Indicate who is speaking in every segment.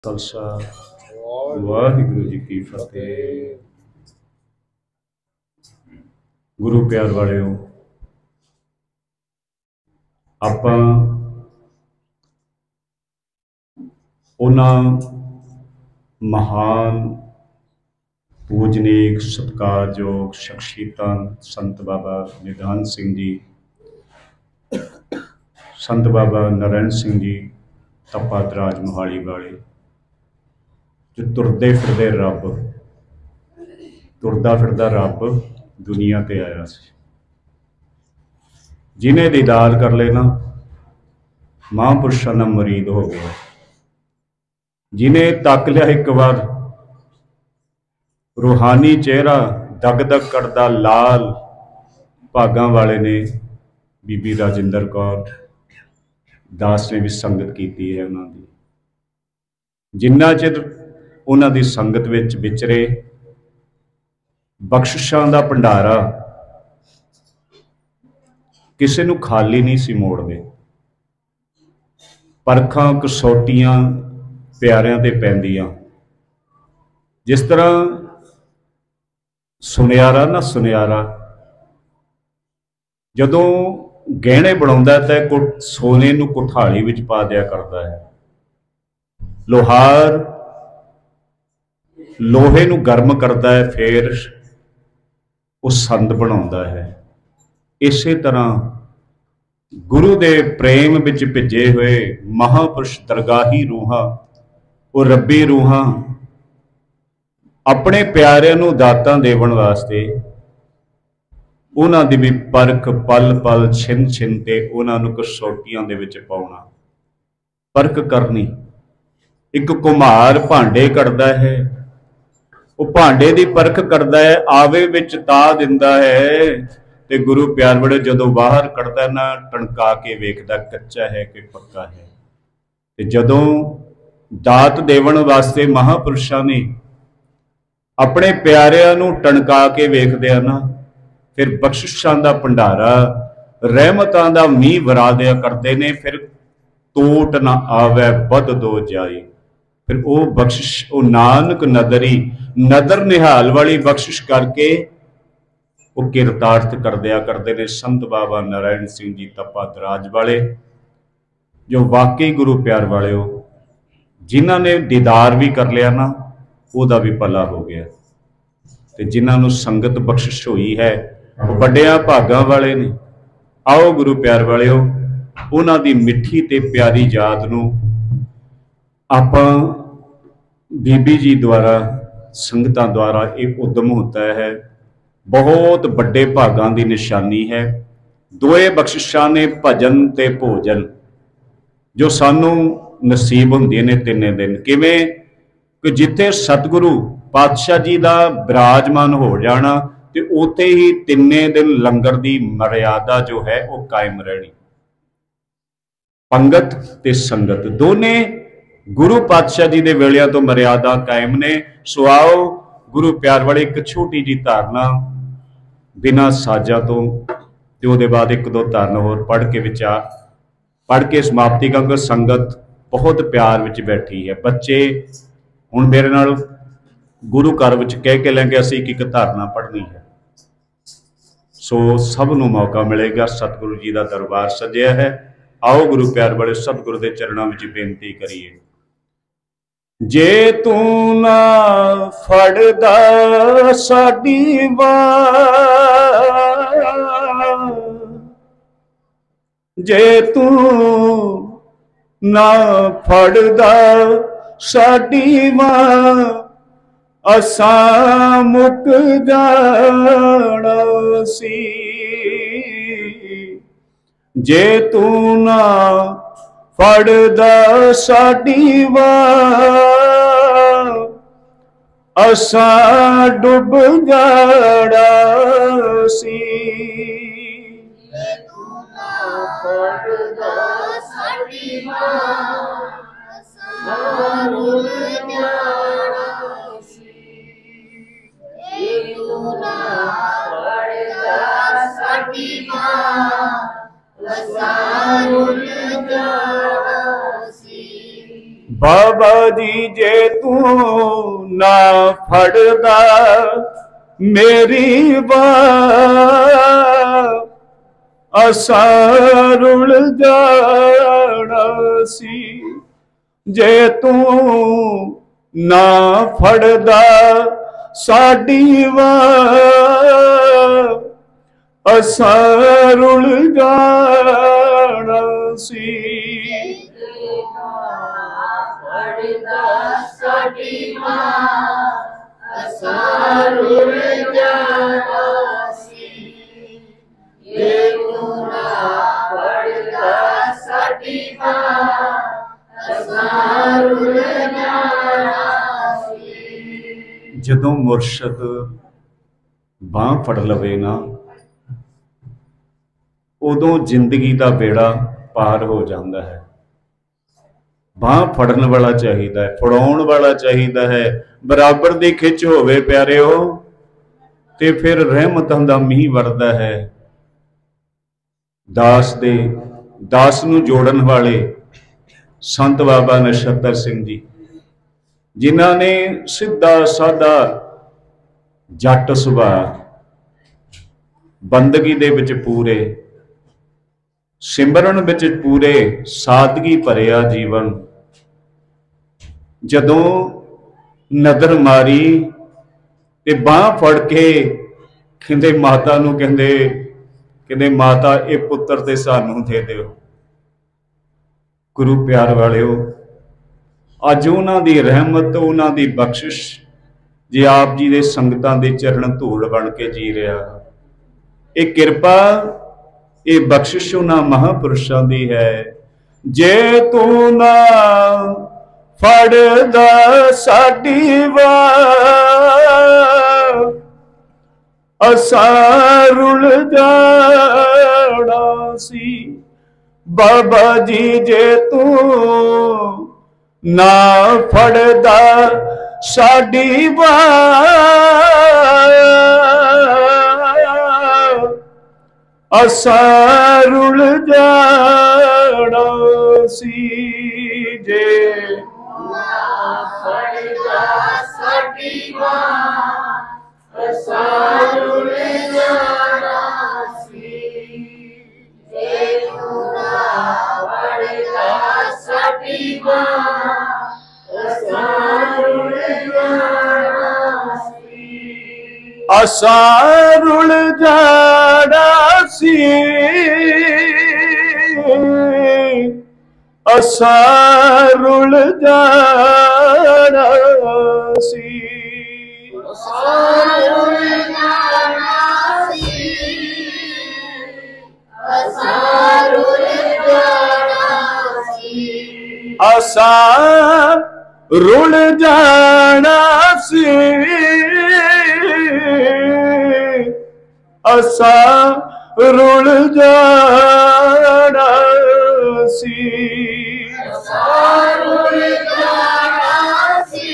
Speaker 1: खालसा वाहिगुरु जी की फतेह। गुरु प्यार वालिओ, आपां उन्हां महान पूजनीक सत्कारयोग शख्सियतां संत बाबा निधान सिंह जी, संत बाबा नारायण सिंह जी तपा दराज मोहाली वाले, जो तुरदे फिरदे रब, तुरदा फिरदा रब दुनिया ते आया सी। जिन्हें दीदार कर लेना महापुरुषों का मुरीद हो गया। जिन्हें तक लिया एक बार रूहानी चेहरा दग दग करदा लाल, भागां वाले ने बीबी राजिंदर कौर दास ने भी संगत की है। उन्होंने जिन्ना चिर उन्हां दी संगत विच विचरे बख्शिशां दा भंडारा किसी नूं खाली नहीं सी मोड़दे। परखां कसौटियां प्यारियां ते पैंदियां, जिस तरह सुनियारा ना सुनियारा जदों गहने बनाउंदा तो सोने नूं कुठाली विच पा दिया करदा है। लोहार लोहे नूं गर्म करदा है, फिर उस संद बनाउंदा है। इसे तरह गुरु दे प्रेम विच भिजे हुए महापुरुष दरगाही रूहां, वो रब्बी रूहां अपने प्यारिਆਂ ਨੂੰ ਦਾਤਾਂ ਦੇਵਣ ਵਾਸਤੇ ਉਹਨਾਂ ਦੀ ਵੀ ਪਰਖ ਪਲ ਪਲ ਛਿਨ ਛਿਨ ਤੇ ਉਹਨਾਂ ਨੂੰ ਕਸੌਟੀਆਂ ਦੇ ਵਿੱਚ ਪਾਉਣਾ, ਪਰਖ ਕਰਨੀ। ਇੱਕ ਕੁਮਾਰ ਭਾਂਡੇ ਕੱਢਦਾ ਹੈ, ਉਹ ਭਾਂਡੇ ਦੀ ਪਰਖ ਕਰਦਾ ਹੈ, ਆਵੇ ਵਿੱਚ ਤਾ ਦਿੰਦਾ ਹੈ ਤੇ ਗੁਰੂ ਪਿਆਰ ਵੜੇ ਜਦੋਂ ਬਾਹਰ ਕੱਢਦਾ ਨਾ ਟਣਕਾ ਕੇ ਵੇਖਦਾ ਕੱਚਾ ਹੈ ਕਿ ਪੱਕਾ ਹੈ। ਤੇ ਜਦੋਂ ਦਾਤ ਦੇਵਣ ਵਾਸਤੇ ਮਹਾਂਪੁਰਸ਼ਾਂ ਨੇ अपने प्यारिਆਂ ਨੂੰ टणका के वेखदे ना, फिर बख्शिशां दा भंडारा रहमतां दा मींह वरा दिया करदे ने। फिर टोट ना आवे बद दो जाए, फिर वो बख्शिश वो नानक नदरी नदर निहाल वाली बख्शिश करके वो किरतार्थ कर दिया करते ने। संत बाबा नारायण सिंह जी तपा दराज वाले, जो वाकई गुरु प्यार वाले हो, जिन्हां ने दीदार भी कर लिया ना, ਉਹਦਾ भी भला हो गया। तो जिन्होंने संगत बख्शिश हुई है वो बड़िया भागा वाले ने। आओ गुरु प्यार वाले हो, उन्होंने मिठी ते प्यारी याद नूं आपां बीबी जी द्वारा संगतां द्वारा एक उद्यम होता है, बहुत बड़े भागां की निशानी है। दोए बख्शिशां ने भजन ते भोजन जो सानू नसीब हुंदे ने तिन्ने दिन, किवें कि जिथे सतगुरु पातशाह जी का विराजमान हो जाना तो उत्थे ही तिन्ने दिन लंगर की मर्यादा जो है वो कायम रहनी। पंगत ते संगत दोने गुरु पातशाह जी के वेलिया तो मर्यादा कायम ने। सो आओ गुरु प्यार वाले एक छोटी जी धारना बिना साजा तो उसदे बाद एक दो धारना होर पढ़ के पढ़ के समाप्ति क्योंकि संगत बहुत प्यार विच बैठी है। बच्चे हुण मेरे नाल गुरु घर विच कह के लेंगे असीं एक धारना पढ़नी है। सो सब नूं मौका मिलेगा। सतगुरु जी का दरबार सजिया है। आओ गुरु प्यार वाले सतगुरु के चरणों में बेनती करिए। जे तू ना फड़दा साडी बांह, जे तू ना फड़दा साडी मां, असां मुक जाना सी। जे तू ना फड़दा साडी मां, असां डुब जाना सी। जे तू ना फड़दा साडी मां, बाबा जी जे तू ना फड़दा मेरी बाह असा रुल जाना सी। जे तू ना फड़दा साडी वाह असा रुल जाना सी। जदों मुर्शद बांह फड़ लवे ना उदों जिंदगी का बेड़ा पार हो जाता है। बांह फड़न वाला चाहिए है, फड़ाउण वाला चाहिए है, बराबर दी खिच होवे प्यारिओ ते फिर रहमतां दा मींह वरदा है। दास नूं जोड़न वाले संत बाबा नछत्तर सिंह जी जिन्हां ने सीधा साधा जट सुभाअ बंदगी दे विच पूरे सिमरन विच पूरे सादगी भरिया जीवन जदों नदर मारी ते बांह फड़ के कहंदे माता नूं कहंदे माता ये पुत्र ते सानू दे दिओ। गुरु प्यार वालिओ अज उन्हां दी रहमत उन्हां दी बख्शिश जे आप जी दे संगतां दे चरण धूल बन के जी रहा, ये कृपा ये बख्शिश उन्हां महापुरुषां दी है। जे तू ना फड़दा साडी वाह असा रुल जाना सी। बाबा जी जे तू ना फड़दा साडी बाह असा रुल जाना सी। जे फड़दा साडी बाह असा रुल जाना सी। जे तू ना फड़दा साडी बाह असा रुल जाना सी। असा रुल जाना सी। असा रुल जाना सी। असा रुल जाना सी। असा रुल जाना सी। असा रुल जाना सी। असा रुल जाना सी। असा रुल जाना सी।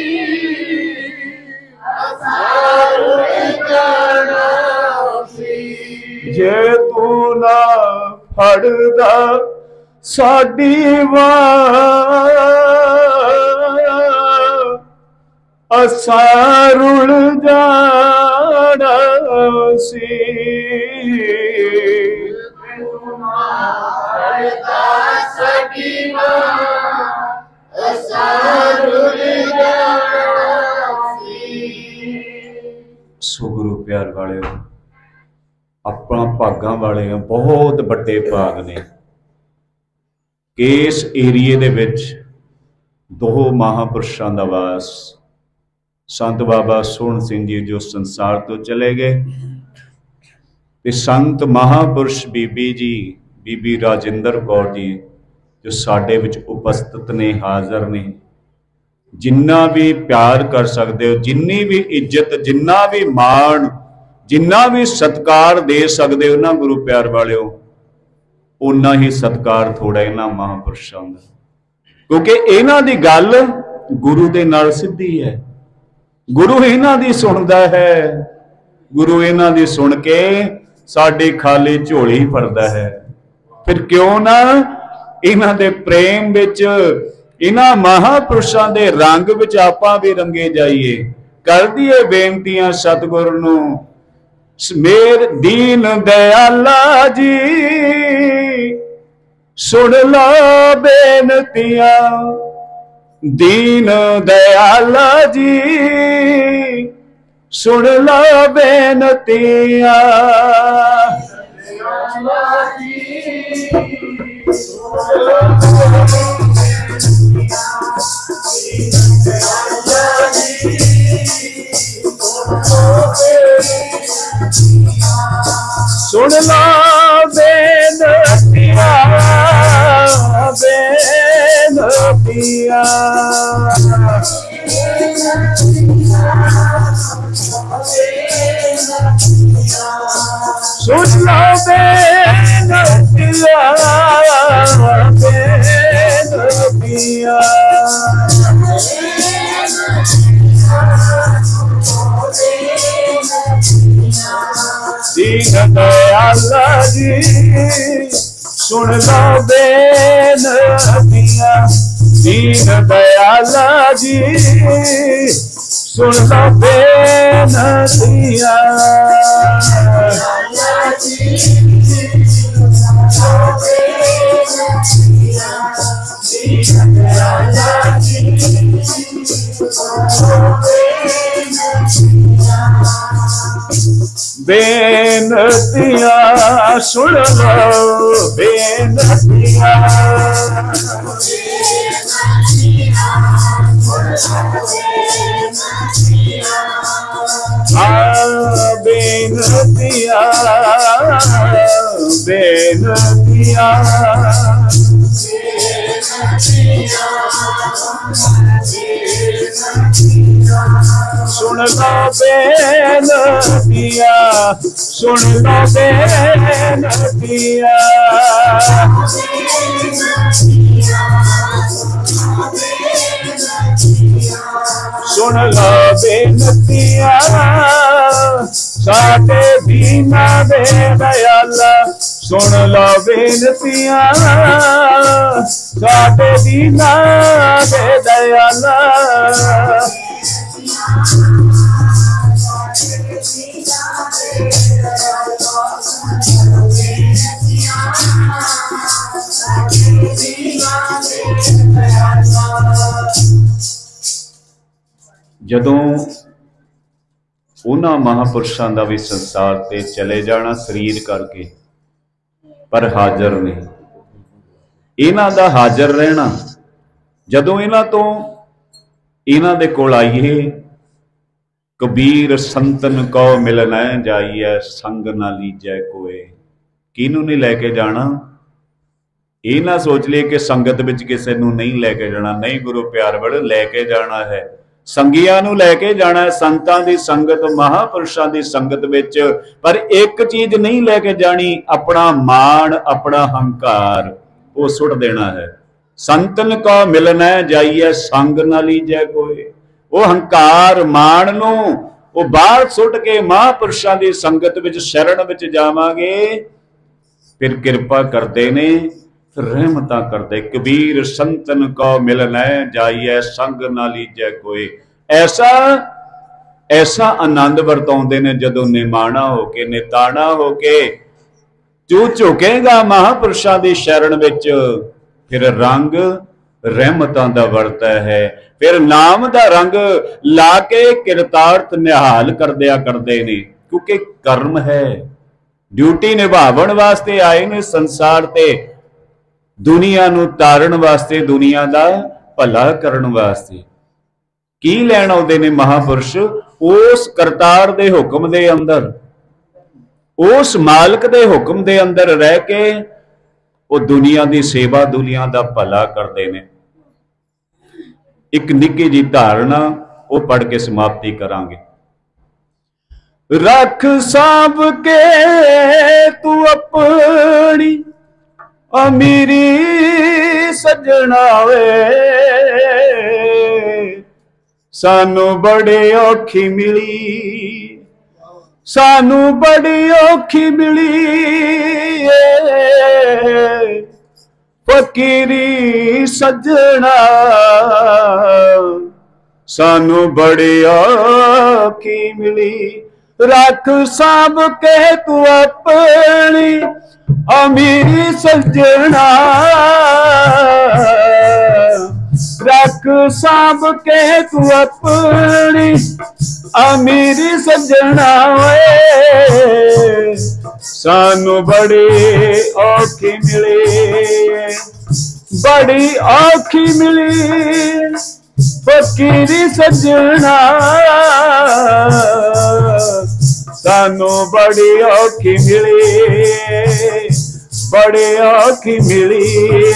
Speaker 1: असा रुल जाना सी। जे तू ना फड़दा साडी वाह असा रुल जाना सी। सो गुरु प्यार वाले अपना भागां वाले बहुत बड़े भाग ने कि इस एरिए दे विच दो महापुरुषों का वास। संत बाबा सोहन सिंह जी जो संसार तो चले गए ते संत महापुरुष बीबी जी बीबी राजिंदर कौर जी जो साडे विच उपस्थित ने, हाज़र ने। जिन्ना भी प्यार कर सकते हो, जिन्नी भी इज्जत, जिन्ना भी मान, जिन्ना भी सत्कार दे सकते हो ना गुरु प्यार वालिओ, उन्ना ही सत्कार थोड़ा इन्हां महापुरुषों का, क्योंकि इन्हां दी गल गुरु दे नाल सिद्धी है। गुरु इन्हां दी सुनदा है, गुरु इन्हां दी सुन के साडी खाली झोली भरदा है। फिर क्यों ना इन्हां दे प्रेम विच इन्हां महापुरुषां दे रंग विच आपां भी रंगे जाइए। कर दिए बेनतियां सतगुर नूं, मेर दीन दयाला जी सुन लो बेनतियां। दीन दयाला जी सुन लो बेनतियां। सुन लो बेनतियां बेनतियां। सुन लो बेनतियां बेनतियां। दीन दयाला जी सुन लो बेनतियां। दीन दयाला जी सुन लो बेनतियां। बेनतियां सुन लो बेनतियां। बेनतियां बेनतियां। सुन लो बेनतियां सुन लो बेनतियां। सुन लो बेनतियां साडे दीना दे दयाला। सुन लो बेनतियां साडे दीना दे दयाला। जदों उन्हां महापुरुषां दा भी संसार ते चले जाना शरीर करके, पर हाजिर ने इन्हां दा हाजिर रहना। जदों इन्हां तो इन्हां दे कोल आईए, कबीर संतन को मिलना जाइए संग ना लीजै कोए। किनू नहीं लैके जाना? ये ना सोच लिए कि संगत विच किसी नूं नहीं लैके जाना। नहीं, गुरु प्यार बड़े लैके जाना है, संगियां नूं लैके जाना है, संतां दी संगत महापुरुषां दी संगत विच। पर एक चीज नहीं लैके जानी, अपना मान अपना हंकार वो सुट देना है। संतन को मिलना जाइए संग ना लीजै कोई। वो हंकार मान नूं वो बाहर सुट के महापुरुषां दी संगत विच शरण विच जावांगे, फिर कृपा करते ने, फिर रहमतां करते। कबीर संतन को मिलना जाइए संग ना लीजै कोई। ऐसा ऐसा आनंद वरताउंदे ने जदों निमाणा होके निताणा होके तू झुकेगा महापुरुषां दी शरण विच, फिर रंग रहमतां दा वरता है। फिर नाम दा रंग ला के किरतार्थ निहाल कर दिया करते ने, क्योंकि कर्म है। ड्यूटी निभावन वास्ते आए ने संसार ते, दुनिया नूं तारण वास्ते, दुनिया दा भला करन वास्ते। की लैण आउंदे ने महापुरुष? उस करतार दे हुक्म दे अंदर, उस मालिक दे हुक्म दे अंदर रह के वो दुनिया दी सेवा, दुनिया दा भला करते हैं। एक निक्की जी धारणा वो पढ़ के समाप्ति करांगे। रख सांभ के तू अपनी अमीरी सजना वे, सानू बड़ी औखी मिली, सानू बड़ी औखी मिली। फकीरी सजना सानू बड़ी औखी मिली। रख साब के तू अपनी अमीरी सजना, रख साब के तू अपनी अमीरी सजना वे सानू बड़ी औखी मिली, बड़ी औखी मिली फकीरी सजना सानू बड़ी औखी मिली, बड़ी औखी मिली,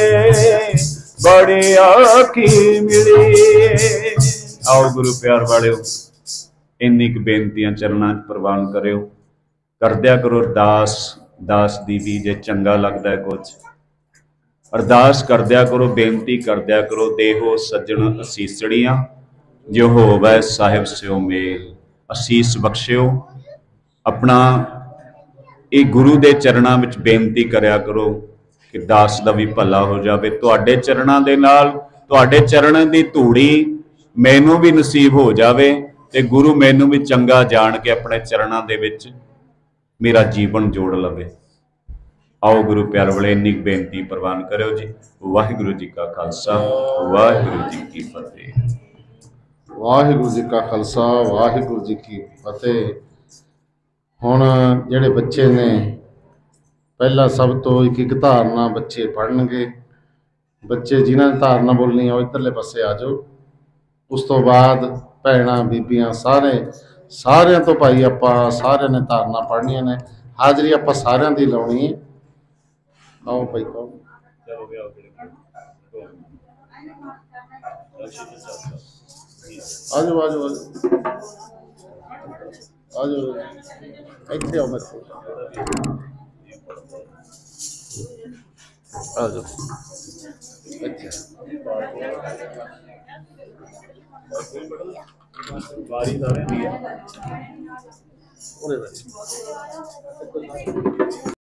Speaker 1: बड़ी औखी मिली। आओ गुरु प्यार वाले इन्नी क बेनतियां चरणा च प्रवान करो, करदिया करो अरदास दास दी भी जे चंगा लगता है कुछ अरदास करदिया करो, बेनती करदिया करो। देहो सज्जन असीसड़ियां जो होवै साहिब स्यो मेल। असीस बख्शियो अपना ये गुरु के चरणों में बेनती करया करो कि दास का भी भला हो जाए। तुहाडे चरणों के नाल तुहाडे चरण की धूड़ी मैनू भी नसीब हो जाए ते गुरु मैनू भी चंगा जान के अपने चरणों के विच मेरा जीवन जोड़ लवे। आओ गुरु प्यार वाले इन्नी बेनती प्रवान करो जी। वाहिगुरु जी का खालसा वाहिगुरु जी की फतेह।
Speaker 2: वाहिगुरु जी का खालसा वाहिगुरु जी की फतेह। हुण जिहड़े बच्चे ने पहला सब तो एक एक धारना बच्चे पढ़नगे। बच्चे जिन्हां ने धारना बोलनी है इधरले पासे आ जाओ। उस तो बाद भैणां बीबियां सारे तो भाई आपां सारे ने धारना पढ़नियां ने। हाजरी आपां सारियां दी लाउणी है। आओ भाई कौन आ जाओ आ जाओ आ जाओ इत्थे आओ मेरे को आ जाओ इत्थे
Speaker 1: बारी सारे दी है।